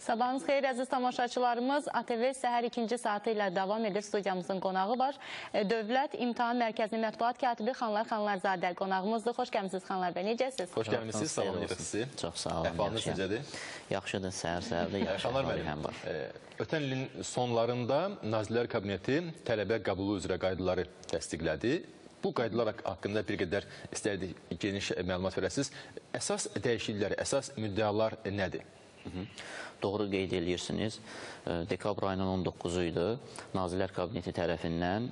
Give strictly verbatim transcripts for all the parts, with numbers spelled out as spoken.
Sabahınız xeyir əziz tamaşaçılarımız. A T V səhər ikinci saatı ilə davam edir. Studiyamızın qonağı var. Dövlət İmtahan Mərkəzinin mətbuat katibi Xanlar Xanlarzadə qonağımızdır. Xoş gəlmişsiniz Xanlar bəy, necəsiniz? Xoş gəlmişsiniz, salamlayırıq sizi. Çox sağ olun. Əhvalınız necədir? Yaxşıdır, səhər-səhərdə yaxşı həm var. Ötən ilin sonlarında Nazirlər Kabineti tələbə qəbulu üzrə qaydaları təsdiqlədi. Bu qaydalar haqqında bir qədər istərdik geniş məlumat verəsiniz. Əsas dəyişikliklər, əsas müddəalar nədir? Doğru qeyd edirsiniz. Dekabr ayının on doqquzu idi. Nazirlər Kabineti tərəfindən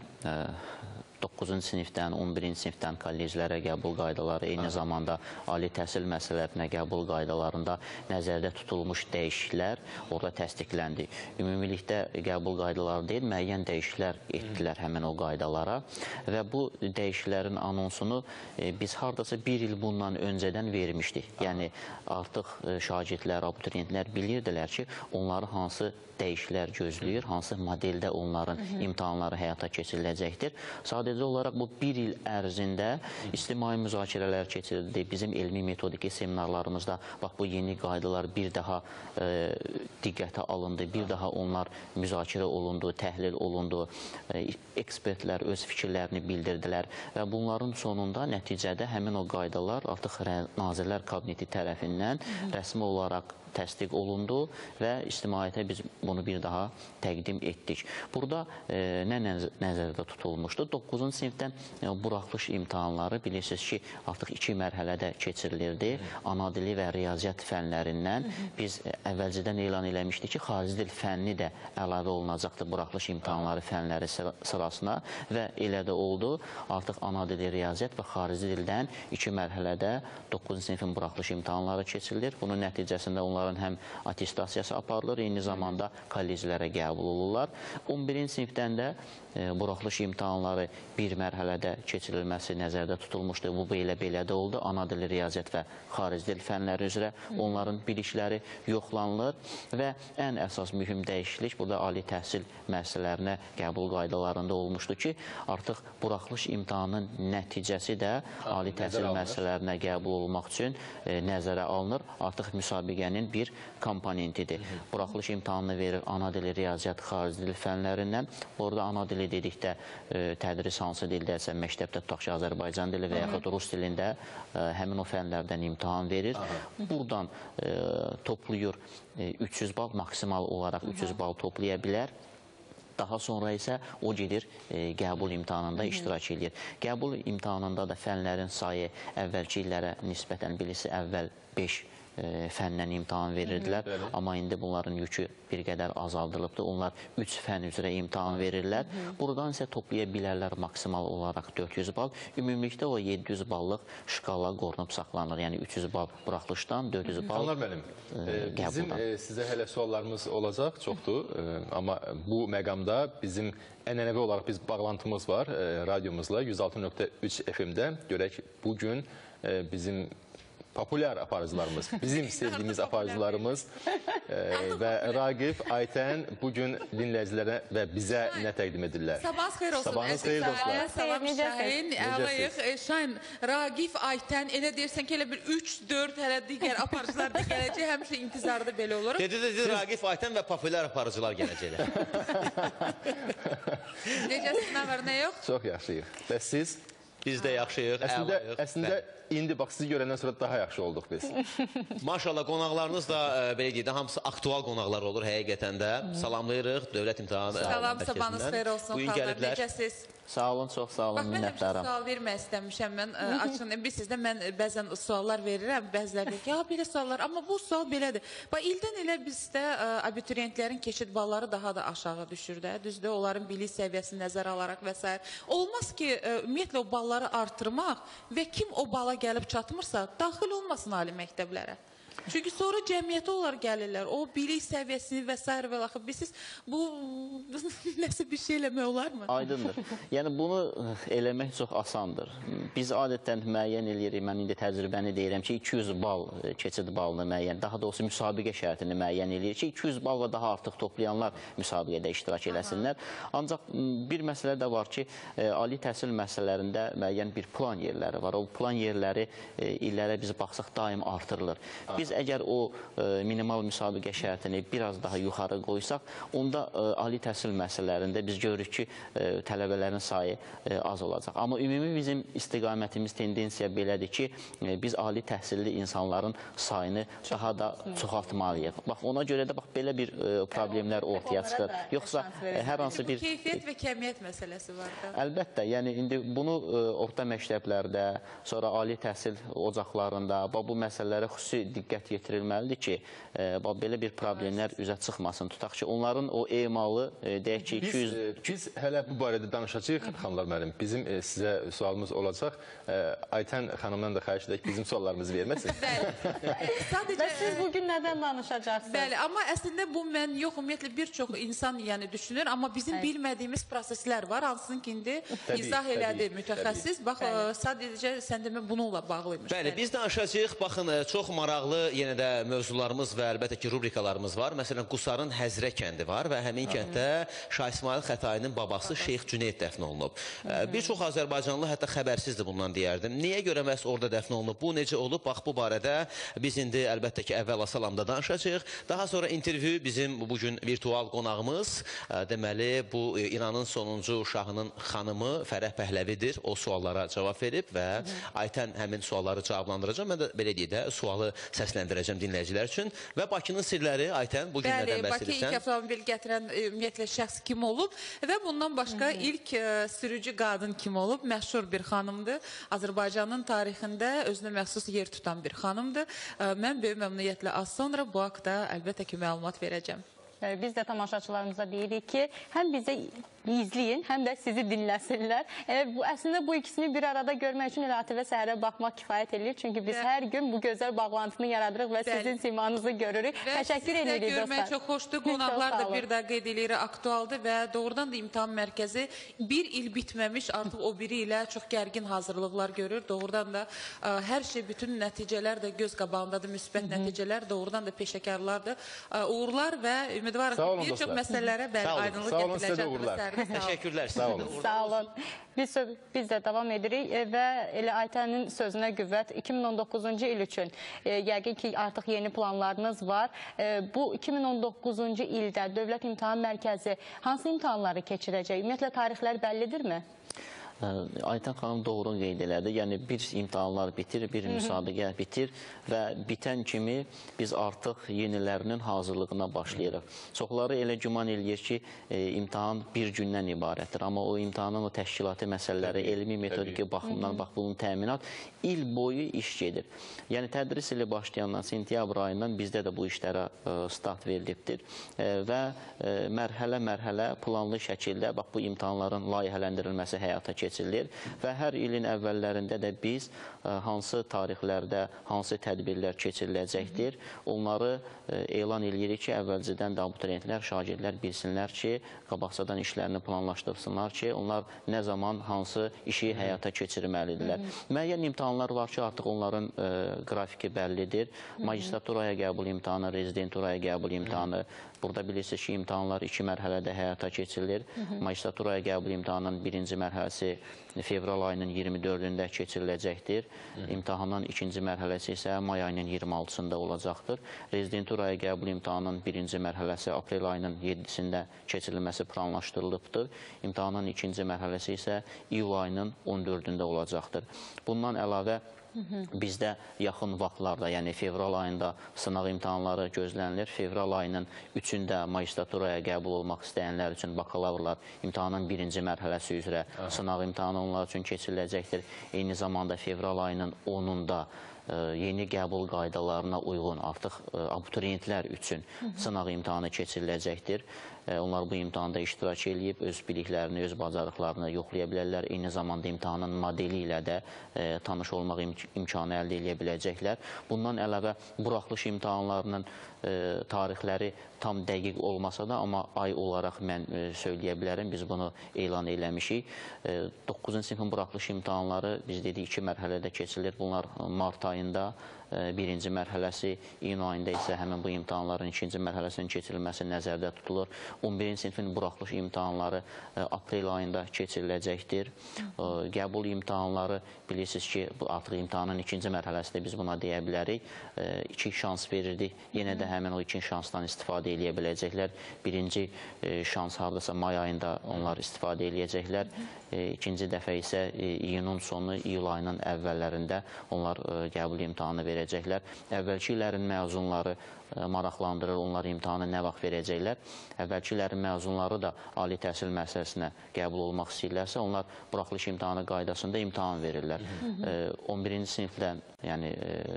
doqquzuncu sinifdən, on birinci sinifdən kolleclərə qəbul qaydaları, eyni zamanda ali təhsil məsələlərinə qəbul qaydalarında nəzərdə tutulmuş dəyişikliklər orada təsdiqləndi. Ümumilikdə qəbul qaydaları deyil, müəyyən dəyişikliklər etdilər həmin o qaydalara və bu dəyişikliklərin anonsunu biz hardasa bir il bundan öncədən vermişdik. Yəni artıq şagirdlər, abituriyentlər bilirdilər ki, onları hansı dəyişikliklər gözləyir, hansı modeldə onların imtahanları həyata keçiriləcəkdir. Sadəcə olaraq bu bir il ərzində ictimai müzakirələr keçirildi. Bizim elmi metodiki seminarlarımızda bax bu yeni qaydalar bir daha e, diqqətə alındı, bir daha onlar müzakirə olundu, təhlil olundu. E, ekspertlər öz fikirlərini bildirdilər və bunların sonunda nəticədə həmin o qaydalar artıq Nazirlər Kabineti tərəfindən rəsmi olaraq təsdiq olundu və ictimaiyyətə biz bunu bir daha təqdim etdik. Burada e, nə nəzərdə tutulmuşdu? doqquzuncu sinifdən e, buraxılış imtahanları bilirsiniz ki, artıq iki mərhələdə keçirilirdi. Ana dili və riyaziyyat fənlərindən biz e, əvvəlcədən elan eləmişdik ki, xarici dil fənni də əlavə olunacaqdır buraxılış imtahanları fənləri sırasına və elə də oldu. Artıq ana dili, riyaziyyat və xarici dildən iki mərhələdə doqquzuncu sinifin buraxılış imtahanları keçirilir. Bunun nəticəsində onlar həm attestasiyası aparılır, eyni zamanda kolleclərə qəbul olurlar. on birinci sinifdən də e, buraxılış imtahanları bir mərhələdə keçirilməsi nəzərdə tutulmuşdur. Bu belə-belə də oldu. Ana dili, riyaziyyat və xarici dil fənləri üzrə onların bilikləri yoxlanılır və ən əsas mühüm dəyişiklik burada ali təhsil müəssisələrinə qəbul qaydalarında olmuşdur ki, artıq buraxılış imtahanının nəticəsi də ali təhsil müəssisələrinə qəbul olmaq üçün e, nəzərə alınır. Artıq müsabiqənin bir komponentidir. Buraxılış imtahanını verir ana dili, riyaziyyat, xarici dil fənlərindən. Orada ana dili dedikdə e, tədris hansı dildəsə, məktəbdə tutaq ki, Azərbaycan dili və yaxud Rus dilində e, həmin o fənlərdən imtahan verir. Buradan e, toplayır e, üç yüz bal, maksimal olaraq üç yüz bal toplaya bilər. Daha sonra isə o gedir e, qəbul imtahanında iştirak edir. Qəbul imtahanında da fənlərin sayı əvvəlki illərə nisbətən bilirsi əvvəl beş e, fəndən imtahan verirdilər. Hı -hı, amma indi bunların yükü bir qədər azaldılıbdır. Onlar üç fən üzrə imtahan verirlər. Hı -hı. Buradan isə toplaya bilərlər maksimal olaraq dörd yüz bal. Ümumilikdə o yeddi yüz ballıq şkala qorunub saxlanır. Yəni üç yüz bal buraxılışdan dörd yüz bal Xanlar mənim, e, bizim e, sizə hələ suallarımız olacaq, çoxdur. E, amma bu məqamda bizim ənənəvi olaraq biz bağlantımız var e, radyomuzla yüz altı nöqtə üç F M-də. Görək bugün e, bizim populyar aparıcılarımız, bizim sevdiyimiz aparıcılarımız e, və Raqif, Aytən bugün dinləyicilərə və bizə nə təqdim edirlər? Sabahınız xeyir olsun. Sabahınız xeyir dostlar. Salam Şahin, əlayıq. Şahin, Raqif, Aytən, elə deyirsən ki, elə bir üç dörd hələ digər aparıcılar da gələcək, həmişə intizarda belə olur. Dedi, dedi, Raqif, Aytən və populyar aparıcılar gələcəklər. Necəsiz, nə var, nə yox? Çox yaxşıyıq. Bəs siz? Biz də yaxşıyıq, əslində, əlayıq. Əslində, indi bax, sizi görəndən sonra daha yaxşı olduq biz. Maşallah, qonaqlarınız da, e, belə deyək də, hamısı aktual qonaqlar olur həqiqətən də. Salamlayırıq Dövlət İmtahan Mərkəzindən. Salam, sabahınız xeyir olsun, xanlar, necəsiz? Sağ olun, çox sağ olun, minnətlərim. Bax, mən həmişə sual vermək istəmişəm, mən açın, bilirsiniz də, mən bəzən suallar verirəm, bəzilər deyək, ya, belə suallar, amma bu sual belədir. Bax, ildən ilə bizdə abituriyentlərin keçid balları daha da aşağı düşür də, düzdür, onların bilik səviyyəsini nəzərə alaraq və s. Olmaz ki, ümumiyyətlə o balları artırmaq və kim o bala gəlib çatmırsa, daxil olmasın ali məktəblərə. Çünki sonra cəmiyyətə onlar gəlirlər, o bilik səviyyəsini və s. və laxı, bilirsiniz, bu nəsə bir şey eləmək olarmı? Aydındır. Yəni, bunu eləmək çox asandır. Biz adətən müəyyən eləyirik, mən indi təcrübəni deyirəm ki, iki yüz bal keçid balını müəyyən, daha doğrusu müsabiqə şərtini müəyyən eləyirik ki, iki yüz bal və daha artıq toplayanlar müsabiqədə iştirak eləsinlər. Ancaq bir məsələ də var ki, ali təhsil məsələlərində müəyyən bir plan yerləri var. O plan yerləri illərə biz baxsaq daim artırılır. Biz biz əgər o e, minimal müsabiqə şərtini biraz daha yuxarı qoysaq, onda e, ali təhsil məsələlərində biz görürük ki, e, tələbələrin sayı e, az olacaq. Amma ümumi bizim istiqamətimiz, tendensiya belədir ki, e, biz ali təhsilli insanların sayını Çox daha da çoxaltmalıyıq. Bax, ona görə də bax, belə bir e, problemlər ortaya çıxır. Yoxsa e, hər hansı bir... Keyfiyyət və kəmiyyət məsələsi var da. Əlbəttə, yəni indi bunu e, orta məktəblərdə, sonra ali təhsil ocaqlarında bax, bu məsələlərə xüsusi diqqət yetirilməlidir ki, e, bax, belə bir problemlər üzə çıxmasın. Tutaq ki, onların o emalı, e, deyək ki, iki yüz... Biz, biz hələ bu barədə danışacağıq, xanımlar müəllim. Bizim e, sizə sualımız olacaq. E, Aytən xanımdan da xahiş edək, bizim suallarımızı verməsin. Bəli. Sadəcə... Və siz bugün nədən danışacaqsınız? Bəli, amma əslində bu mən yox, ümumiyyətlə bir çox insan yəni düşünür, amma bizim Bəli. bilmədiyimiz proseslər var, hansının ki, indi Təbii, izah elədi təbii, mütəxəssis. təbii. Bax, ə, sadəcə sən demə bununla bağlıymış. Bəli, biz danışacağıq. Baxın, çox maraqlı yenə də mövzularımız və əlbəttə ki, rubrikalarımız var. Məsələn, Qusarın Həzrə kəndi var və həmin kənddə Şah İsmail Xətainin babası Şeyx Cüneyd dəfn olunub. Bir çox Azərbaycanlı hətta xəbərsizdir bundan deyərdim. Niyə görə məhz orada dəfn olunub? Bu necə olub? Bax, bu barədə biz indi əlbəttə ki, əvvəla salamda danışacağıq. Daha sonra intervyu bizim bugün virtual qonağımız, deməli, bu İranın sonuncu şahının xanımı Fərəh Pəhləvidir. O suallara cavab verib və Aytən həmin sualları cavablandıracaq. Mən də belə deyək də sualı səsləndirəcəm dinləyicilər üçün. Və Bakının sirləri, Aytən, bugün Bəli, nədən Bakı ilk bəhs edirsən? avtomobil gətirən e, ümumiyyətlə şəxs kim olub və bundan başqa ilk e, sürücü qadın kim olub? Məşhur bir xanımdır. Azərbaycanın tarixində özünə məxsus yer tutan bir xanımdır. E, mən böyük məmnuniyyətlə az sonra bu haqda əlbəttə ki, məlumat verəcəm. Biz də tamaşaçılarımıza deyirik ki, həm bizə izləyin, həm də sizi dinləsinlər. E, bu, əslində bu ikisini bir arada görmək üçün elə A T V Səhərə baxmaq kifayət edir. Çünki biz Bəli. hər gün bu gözəl bağlantını yaradırıq və Bəli. sizin simanızı görürük. Və Təşəkkür siz də edirik görmək dostlar. çox xoşdur. Çox Qonaqlar sağ da olun. bir daha qeyd edilir, aktualdır və doğrudan da imtahan mərkəzi bir il bitməmiş, artıq o biri ilə çox gərgin hazırlıqlar görür. Doğrudan da ə, hər şey, bütün nəticələr də göz qabağındadır, müsbət nəticələr, doğrudan da peşəkarlardır. Ə, uğurlar və ümidvarıq Sağ ki, olun bir çox dostlar. məsələlərə bəli, Sağ olun. aydınlıq Sağ olun, sizə də gətiriləcək. uğurlar. Sağ olun. Təşəkkürlər. Sağ olun. Sağ olun. Biz, biz də davam edirik e, və elə Aytənin sözünə qüvvət iki min on doqquzuncu il üçün e, yəqin ki, artıq yeni planlarınız var. E, bu iki min on doqquzuncu ildə Dövlət İmtahan Mərkəzi hansı imtahanları keçirəcək? Ümumiyyətlə tarixlər bəllidirmi? Aytən xanım doğru qeyd elədi. Yəni bir imtahanlar bitir, bir müsabiqə bitir və bitən kimi biz artıq yenilərinin hazırlığına başlayırıq. Çoxları elə güman eləyir ki, e, imtahan bir gündən ibarətdir. Amma o imtahanın o təşkilati məsələləri, elmi metodiki baxımdan, bax bunun təminat il boyu iş gedir. Yəni tədris ili başlayandan sentyabr ayından bizdə də bu işlərə e, start verilibdir e, və e, mərhələ-mərhələ planlı şəkildə bax bu imtahanların layihələndirilməsi həyata keçirilir və hər ilin əvvəllərində də biz ə, hansı tarixlərdə hansı tədbirlər keçiriləcəkdir, onları ə, elan edirik ki, əvvəlcədən də abituriyentlər, şagirdlər bilsinlər ki, qabaqcadan işlərini planlaşdırsınlar ki, onlar nə zaman hansı işi həyata keçirməlidirlər. Müəyyən imtahanlar var ki, artıq onların ə, qrafiki bəllidir. Magistraturaya qəbul imtahanı, rezidenturaya qəbul imtahanı. Burada bilirsiniz ki, imtahanlar iki mərhələdə həyata keçirilir. Magistraturaya qəbul imtahanının birinci mərhələsi fevral ayının iyirmi dördündə keçiriləcəkdir. İmtahanın ikinci mərhələsi isə may ayının iyirmi altısında olacaqdır. Rezidenturaya qəbul imtahanının birinci mərhələsi aprel ayının yeddisində keçirilməsi planlaşdırılıbdır. İmtahanın ikinci mərhələsi isə iyul ayının on dördündə olacaqdır. Bundan əlavə bizdə yaxın vaxtlarda, yəni fevral ayında sınaq imtahanları gözlənilir. Fevral ayının üçündə magistraturaya qəbul olmaq istəyənlər üçün bakalavrlar imtahanın birinci mərhələsi üzrə sınaq imtahanı onlar üçün keçiriləcəkdir. Eyni zamanda fevral ayının onunda yeni qəbul qaydalarına uyğun artıq abituriyentlər üçün sınaq imtahanı keçiriləcəkdir. Onlar bu imtahanda iştirak edib, öz biliklərini, öz bacarıqlarını yoxlaya bilərlər. Eyni zamanda imtahanın modeli ilə də e, tanış olmaq im imkanı əldə edə biləcəklər. Bundan əlavə, buraxılış imtahanlarının e, tarixləri tam dəqiq olmasa da, amma ay olaraq mən e, söyləyə bilərəm, biz bunu elan eləmişik. E, doqquzuncu sinifin buraxılış imtahanları biz dedik iki mərhələdə keçirilir. Bunlar mart ayında birinci mərhələsi, iyun ayında isə həmin bu imtahanların ikinci mərhələsinin keçirilməsi nəzərdə tutulur. on birinci sinifin buraxılış imtahanları aprel ayında keçiriləcəkdir. Qəbul imtahanları bilirsiniz ki, artıq imtahanın ikinci mərhələsində biz buna deyə bilərik. İki şans verirdik. Yenə də həmin o iki şansdan istifadə edə biləcəklər. Birinci şans hardasa may ayında onlar istifadə edəcəklər. İkinci dəfə isə iyunun sonu, iyul ayının əvvəllərində onlar qəbul imtahanı verəcəklər. Əvvəlki illərin məzunları maraqlandırır, onlar imtahanı nə vaxt verəcəklər. Əvvəlki illərin məzunları da ali təhsil müəssisəsinə qəbul olmaq istəyirlərsə, onlar buraxılış imtahanı qaydasında imtahan verirlər. on birinci sinifdən, yəni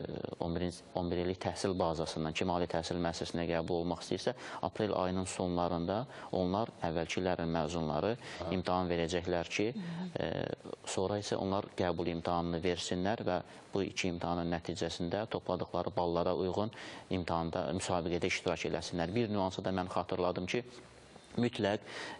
on bir illik təhsil bazasından kim ali təhsil müəssisəsinə qəbul olmaq istəyirsə, aprel ayının sonlarında onlar əvvəlki illərin məzunları imtahan verəcəklər ki, sonra isə onlar qəbul imtahanını versinlər və bu iki imtahanın nəticəsində topladıqları ballara uyğun imtahanda, müsabiqədə iştirak eləsinlər. Bir nüansı da mən xatırladım ki, mütləq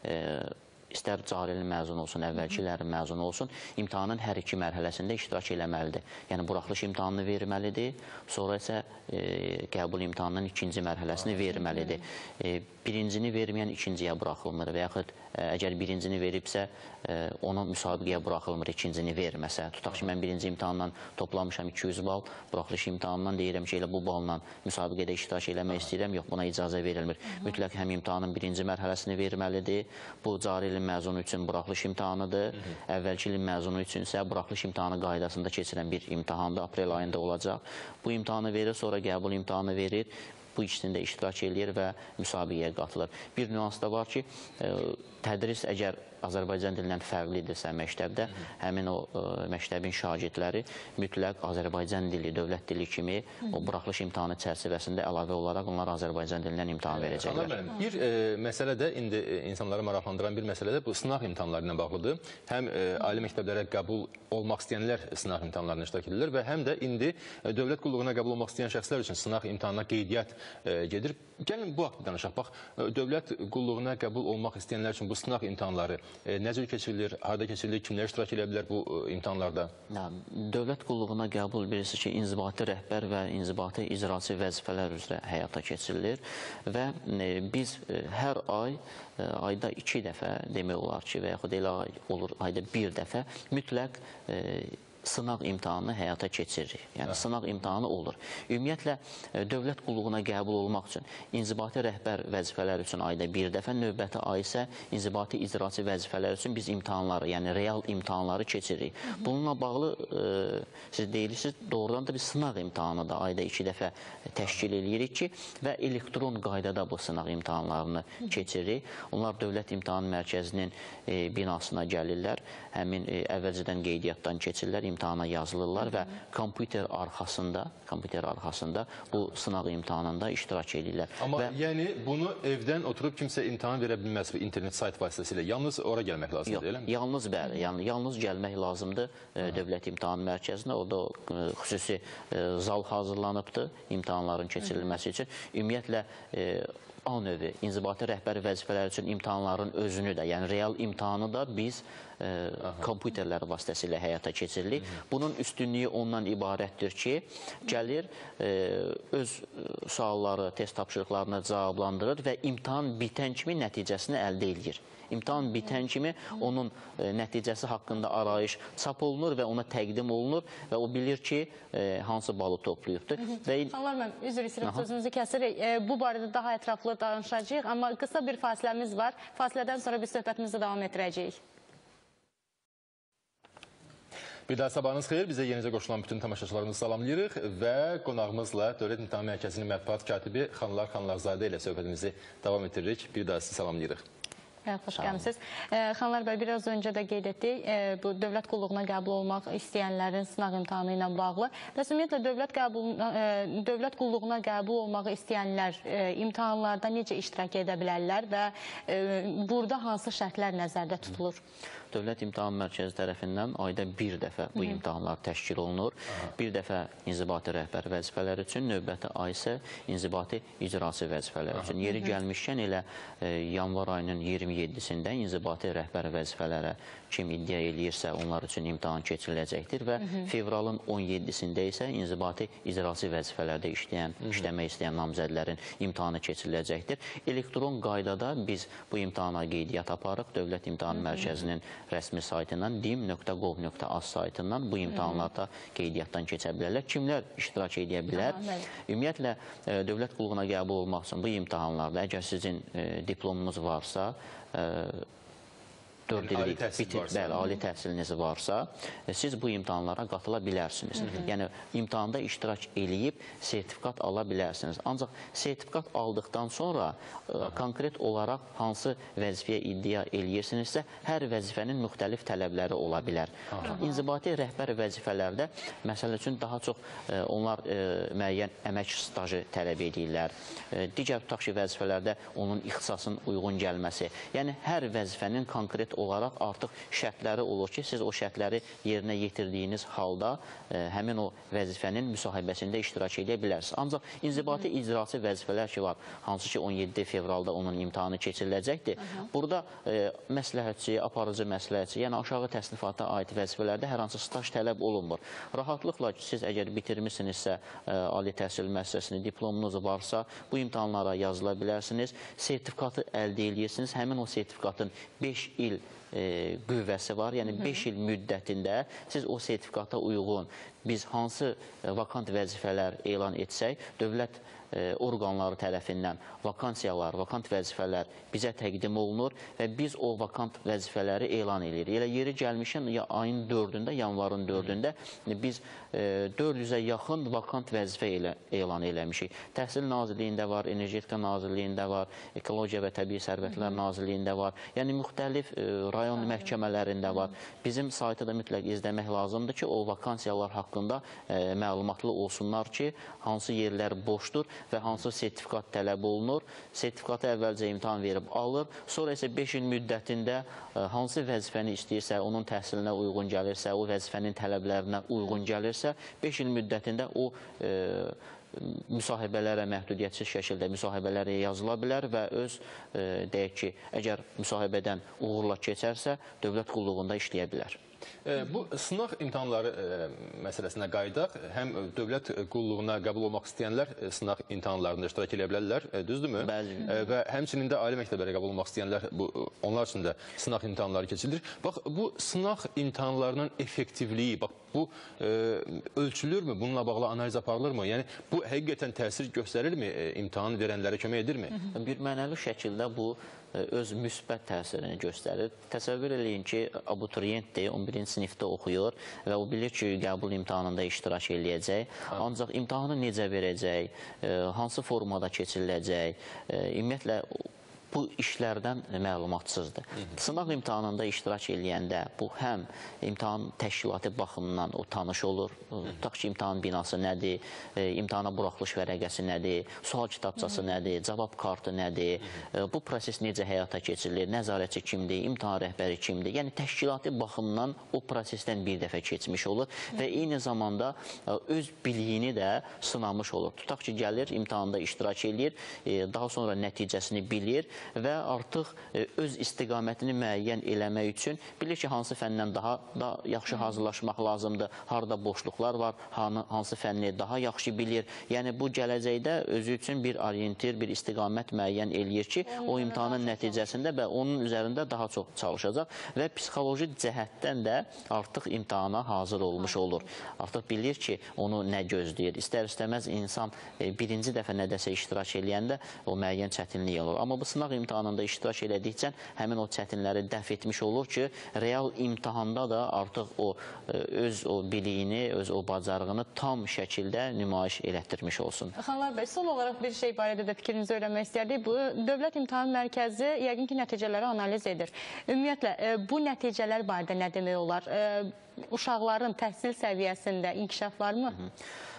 istər cari ilin məzunu olsun, əvvəlki illərin məzunu olsun, imtahanın hər iki mərhələsində iştirak eləməlidir. Yəni, buraxılış imtahanını verməlidir, sonra isə e, qəbul imtahanının ikinci mərhələsini verməlidir. E, birincini verməyən ikinciyə buraxılmır və yaxud ə, əgər birincini veribsə, ə, onu müsabiqəyə buraxılmır, ikincini verməsə. Tutaq ki, mən birinci imtahandan toplamışam iki yüz bal, buraxılış imtahanından deyirəm ki, elə bu balla müsabiqədə iştirak eləmək istəyirəm, yox, buna icazə verilmir. Mütləq həm imtahanın birinci mərhələsini verməlidir, bu cari ilin məzunu üçün buraxılış imtahanıdır, əvvəlki ilin məzunu üçün isə buraxılış imtahanı qaydasında keçirən bir imtahandır, aprel ayında olacaq. Bu imtahanı verir, sonra qəbul imtahanı verir, bu ikisində iştirak edir və müsabiqəyə qatılır. Bir nüans da var ki, tədris əgər Azərbaycan dilindən fərqlidirsə məktəbdə, həmin o ə, məktəbin şagirdləri mütləq Azərbaycan dili, dövlət dili kimi o buraxılış imtahanı çərçivəsində əlavə olaraq onlar Azərbaycan dilindən imtahan verəcəklər. Mənim, bir e, məsələ də, indi e, insanları maraqlandıran bir məsələ də bu sınaq imtahanları ilə bağlıdır. Həm e, ali məktəblərə qəbul olmaq istəyənlər sınaq imtahanlarına iştirak edirlər və həm də indi e, dövlət qulluğuna qəbul olmaq istəyən şəxslər üçün sınaq imtahanına qeydiyyat e, gedir. Gəlin bu haqda danışaq. Bax, dövlət qulluğuna qəbul olmaq istəyənlər üçün bu sınaq imtahanları e, necə keçirilir, harada keçirilir, kimlər iştirak edə bilər bu e, imtahanlarda? Ya, dövlət qulluğuna qəbul bilirsiniz ki, inzibati rəhbər və inzibati icraçı vəzifələr üzrə həyata keçirilir və e, biz e, hər ay e, ayda iki dəfə demək olar ki, və yaxud elə ay olur ayda bir dəfə mütləq e, sınaq imtahanını həyata keçiririk. Yəni, hə. Sınaq imtahanı olur. Ümumiyyətlə, dövlət qulluğuna qəbul olmaq üçün inzibati rəhbər vəzifələr üçün ayda bir dəfə, növbəti ay isə inzibati icraçı vəzifələr üçün biz imtahanları, yəni real imtahanları keçiririk. Bununla bağlı, e, siz deyirsiniz, doğrudan da bir sınaq imtahanı da ayda iki dəfə təşkil edirik ki, və elektron qaydada bu sınaq imtahanlarını keçiririk. Onlar Dövlət İmtahan Mərkəzinin e, binasına gəlirlər, həmin e, əvvəlcədən qeydiyyatdan keçirlər, imtahana yazılırlar və kompüter arxasında, kompüter arxasında bu sınaq imtahanında iştirak edirlər. Amma və, yəni bunu evdən oturub kimsə imtahan verə bilməz internet sayt vasitəsilə. Yalnız ora gəlmək lazımdır, yox, elə mi? Yalnız bəli, yəni yalnız gəlmək lazımdır e, Dövlət İmtahan Mərkəzinə. Orada e, xüsusi e, zal hazırlanıbdır imtahanların keçirilməsi üçün. Ümumiyyətlə e, A növü, inzibati rəhbəri vəzifələri üçün imtahanların özünü də, yəni real imtahanı da biz e, kompüterlər vasitəsilə həyata keçiririk. Bunun üstünlüyü ondan ibarətdir ki, gəlir, e, öz sualları, test tapşırıqlarını cavablandırır və imtahan bitən kimi nəticəsini əldə edir. İmtahan bitən kimi onun e, nəticəsi haqqında arayış çap olunur və ona təqdim olunur və o bilir ki, e, hansı balı toplayıbdır. Xanlar, mən üzr istəyirəm, sözünüzü kəsirik. E, bu barədə daha ətraflı danışacağıq, amma qısa bir fasiləmiz var. Fasilədən sonra biz söhbətimizi davam etdirəcəyik. Bir daha sabahınız xeyir. Bizə yenicə qoşulan bütün tamaşaçılarımızı salamlayırıq və qonağımızla Dövlət İmtahan Mərkəzinin mətbuat katibi Xanlar Xanlarzadə ilə söhbətimizi davam etdiririk. Bir daha sizi salamlayırıq. Xoş gəlmişsiniz. Xanlar bəy, biraz öncə də qeyd etdik, bu dövlət qulluğuna qəbul olmaq istəyənlərin sınaq imtahanı ilə bağlı. Və ümumiyyətlə, dövlət, qəbuluna, dövlət qulluğuna qəbul olmağı istəyənlər imtahanlarda necə iştirak edə bilərlər və burada hansı şərtlər nəzərdə tutulur? Dövlət İmtahan Mərkəzi tərəfindən ayda bir dəfə bu imtahanlar təşkil olunur. Bir dəfə inzibati rəhbər vəzifələri üçün, növbəti ay isə inzibati icraçı vəzifələri üçün. Yeri gəlmişkən elə yanvar ayının iyirmi yeddisində inzibati rəhbər vəzifələrə kim iddia eləyirsə, onlar üçün imtahan keçiriləcəkdir və fevralın on yeddisində isə inzibati icraçı vəzifələrdə işləyən, işləmək istəyən namizədlərin imtahanı keçiriləcəkdir. Elektron qaydada biz bu imtahana qeydiyyat aparıq. Dövlət İmtahan Mərkəzinin rəsmi saytından dim nöqtə gov nöqtə az saytından bu imtahanlarda qeydiyyatdan keçə bilərlər. Kimlər iştirak edə bilər? Ümumiyyətlə, dövlət qulluğuna qəbul olmaq üçün bu imtahanlarda, əgər sizin diplomunuz varsa, dörd illik bitir, bəli, ali təhsiliniz varsa, siz bu imtahanlara qatıla bilərsiniz. Yəni, imtahanda iştirak eləyib sertifikat ala bilərsiniz. Ancaq sertifikat aldıqdan sonra konkret olaraq hansı vəzifəyə iddia eləyirsinizsə, hər vəzifənin müxtəlif tələbləri ola bilər. İnzibati rəhbər vəzifələrdə, məsəl üçün, daha çox onlar müəyyən əmək stajı tələb edirlər. Digər tutaq ki, vəzifələrdə onun ixtisasının uyğun gəlməsi. Yəni, hər vəzifənin konkret olaraq artıq şərtləri olur ki, siz o şərtləri yerinə yetirdiyiniz halda ə, həmin o vəzifənin müsahibəsində iştirak edə bilərsiniz. Ancaq inzibati icraçı vəzifələr ki var, hansı ki on yeddi fevralda onun imtahanı keçiriləcəkdir. Burada ə, məsləhətçi, aparıcı məsləhətçi, yəni aşağı təsnifata aid vəzifələrdə hər hansı staj tələb olunmur. Rahatlıqla ki, siz əgər bitirmişsinizsə ə, ali təhsil müəssisəsini, diplomunuz varsa, bu imtahanlara yazıla bilərsiniz, sertifikatı əldə edirsiniz, həmin o sertifikatın beş il E, qüvvəsi var. Yəni beş il müddətində siz o sertifikata uyğun biz hansı e, vakant vəzifələr elan etsək, dövlət e, orqanları tərəfindən vakansiyalar, vakant vəzifələr bizə təqdim olunur və biz o vakant vəzifələri elan edirik. Elə yeri gəlmişən ya ayın dördündə, yanvarın dördündə biz e, dörd yüzə yaxın vakant vəzifə elə, elan eləmişik. Təhsil Nazirliyində var, Energetika Nazirliyində var, Ekologiya və Təbii Sərvətlər Nazirliyində var. Yəni müxtəlif e, rayon məhkəmələrində var. Bizim saytı da mütləq izləmək lazımdır ki, o vakansiyalar haqqında e, məlumatlı olsunlar ki, hansı yerlər boşdur və hansı sertifikat tələb olunur. Sertifikatı əvvəlcə imtahan verib alır, sonra isə beş il müddətində e, hansı vəzifəni istəyirsə, onun təhsilinə uyğun gəlirsə, o vəzifənin tələblərinə uyğun gəlirsə, beş il müddətində o e, müsahibələrə məhdudiyyətsiz şəkildə müsahibələrə yazıla bilər və öz, e, deyək ki, əgər müsahibədən uğurla keçərsə, dövlət qulluğunda işləyə bilər. Bu sınaq imtahanları məsələsinə qayıdaq. Həm dövlət qulluğuna qəbul olmaq istəyənlər sınaq imtahanlarında iştirak edə bilərlər, düzdürmü? Bəli. Və həmçinin də ali məktəblərə qəbul olmaq istəyənlər, bu, onlar üçün də sınaq imtahanları keçirilir. Bax, bu sınaq imtahanlarının effektivliyi, bax, bu e, ölçülürmü? Bununla bağlı analiz aparılırmı? Yəni, bu həqiqətən təsir göstərirmi? E, imtahan verənlərə kömək edirmi? Bir mənəvi şəkildə bu öz müsbət təsirini göstərir. Təsəvvür eləyin ki, abituriyentdir, on birinci sinifdə oxuyur və o bilir ki, qəbul imtahanında iştirak eləyəcək. Ancaq imtahanı necə verəcək, hansı formada keçiriləcək, ümumiyyətlə bu işlərdən məlumatsızdır. Sınaq imtahanında iştirak eləyəndə bu həm imtahan təşkilatı baxımından o tanış olur. Tutaq ki, imtahan binası nədir, imtahana buraxılış vərəqəsi nədir, sual kitabçası nədir, cavab kartı nədir, bu proses necə həyata keçirilir, nəzarətçi kimdir, imtahan rəhbəri kimdir. Yəni, təşkilatı baxımdan o prosesdən bir dəfə keçmiş olur və eyni zamanda öz biliyini də sınamış olur. Tutaq ki, gəlir, imtahanda iştirak eləyir, daha sonra nəticəsini bilir və artıq öz istiqamətini müəyyən eləmək üçün bilir ki, hansı fəndən daha da yaxşı hazırlaşmaq lazımdır, harada boşluqlar var, hansı fənni daha yaxşı bilir. Yəni, bu gələcəkdə özü üçün bir orientir, bir istiqamət müəyyən eləyir ki, o imtahanın nəticəsində və onun üzərində daha çox çalışacaq və psixoloji cəhətdən də artıq imtahana hazır olmuş olur. Artıq bilir ki, onu nə gözləyir. İstər-istəməz insan birinci dəfə nədəsə iştirak eləyəndə o müəyyən çətinlik olur. Amma bu sınaq imtahanında iştirak elədikcə həmin o çətinləri dəf etmiş olur ki, real imtahanda da artıq o öz o biliyini, öz o bacarığını tam şəkildə nümayiş elətdirmiş olsun. Xanlar bəy, son olaraq bir şey barədə də fikrinizi öyrənmək istərdik. Bu, Dövlət İmtahan Mərkəzi yəqin ki, nəticələri analiz edir. Ümumiyyətlə, bu nəticələr barədə nə demək olar? Uşaqların təhsil səviyyəsində inkişaf varmı?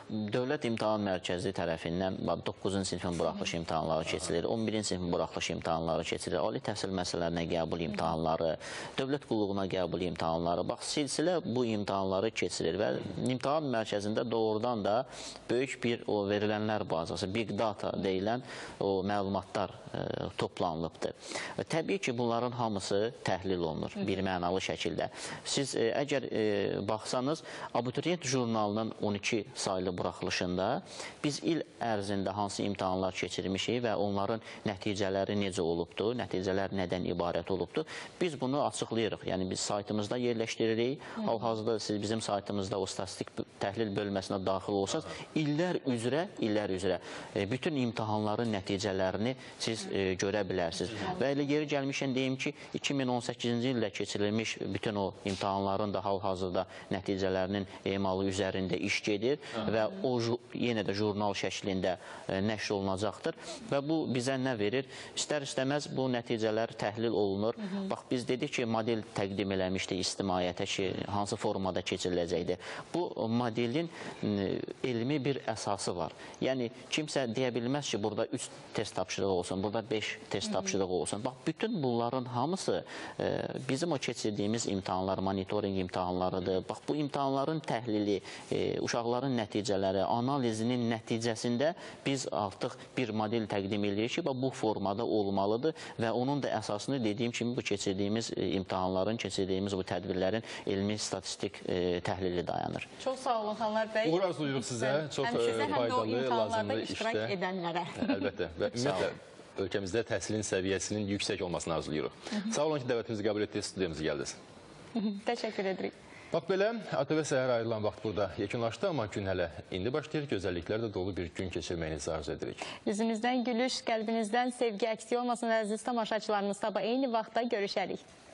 Dövlət İmtahan Mərkəzi tərəfindən doqquzuncu sinifin buraxılış imtahanları keçirilir, on birinci sinifin buraxılış imtahanları keçirilir, ali təhsil müəssisələrinə qəbul imtahanları, dövlət qulluğuna qəbul imtahanları. Bax, silsilə bu imtahanları keçirir və imtahan mərkəzində doğrudan da böyük bir o verilənlər bazası, big data deyilən o məlumatlar e, toplanılıbdır. Təbii ki, bunların hamısı təhlil olunur bir mənalı şəkildə. Siz e, əgər e, baxsanız, Abituriyent jurnalının on iki saylı buraxılışında biz il ərzində hansı imtahanlar keçirmişik və onların nəticələri necə olubdur, nəticələr nədən ibarət olubdur, biz bunu açıqlayırıq. Yəni, biz saytımızda yerləşdiririk. Hal-hazırda siz bizim saytımızda o statistik təhlil bölməsinə daxil olsanız, illər üzrə, illər üzrə e, bütün imtahanların nəticələrini siz e, görə bilərsiniz. Və elə yeri gəlmişən deyim ki, iki min on səkkizinci ildə keçirilmiş bütün o imtahanların da hal-hazırda nəticələrinin emalı üzərində iş gedir və o yenə də jurnal şəklində e, nəşr olunacaqdır. Və bu bizə nə verir? İstər-istəməz bu nəticələr təhlil olunur. Hı -hı. Bax, biz dedik ki, model təqdim eləmişdik ictimaiyyətə ki, hansı formada keçiriləcəkdir. Bu modelin e, elmi bir əsası var. Yəni, kimsə deyə bilməz ki, burada üç test tapşırığı olsun, burada beş test tapşırığı olsun. Bax, bütün bunların hamısı e, bizim o keçirdiyimiz imtahanlar, monitoring imtahanlarıdır. Bax, bu imtahanların təhlili, e, uşaqların nəticələri, analizinin nəticəsində biz artıq bir model təqdim edirik ki, bu formada olmalıdır və onun da əsasını dediyim kimi bu keçirdiyimiz e, imtahanların, keçirdiyimiz bu tədbirlərin elmi statistik e, təhlili dayanır. Çox sağ olun, Xanlar bəy. Uğur arzulayırıq sizə. Çox sizə, faydalı, lazımlı iştirak işdə. edənlərə. Əlbəttə. Və ümumiyyətlə, ölkəmizdə təhsilin səviyyəsinin yüksək olmasını arzulayırıq. Sağ olun ki, dəvətimizi qəbul etdiniz, studiyamıza gəldiniz. Təşəkkür edirik. Bax belə, A T V səhər ayrılan vaxt burada yekunlaşdı, amma gün hələ indi başlayır. Gözəlliklərlə dolu bir gün keçirməyinizi arzu edirik. Yüzünüzdən gülüş, qəlbinizdən sevgi əksik olmasın əziz tamaşaçılarımız. Sabah eyni vaxtda görüşərik.